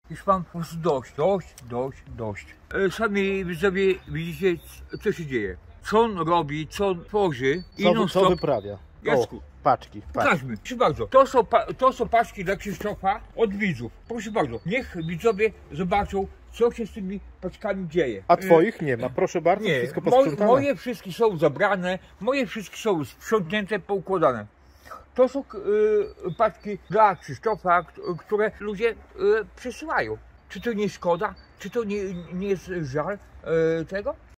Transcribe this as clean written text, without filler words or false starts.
Już mam po prostu dość. Sami widzowie widzicie, co się dzieje. Co on robi, co on tworzy i Co wyprawia? Jacku, Paczki. pokażmy. Proszę bardzo, to są paczki dla Krzysztofa od widzów. Proszę bardzo, niech widzowie zobaczą, co się z tymi paczkami dzieje. A twoich nie ma, proszę bardzo, Nie, wszystko posprzątane. moje wszystkie są zabrane, moje wszystkie są sprzątnięte, poukładane. To są paczki dla Krzysztofa, które ludzie przesyłają. Czy to nie szkoda? Czy to nie jest żal tego?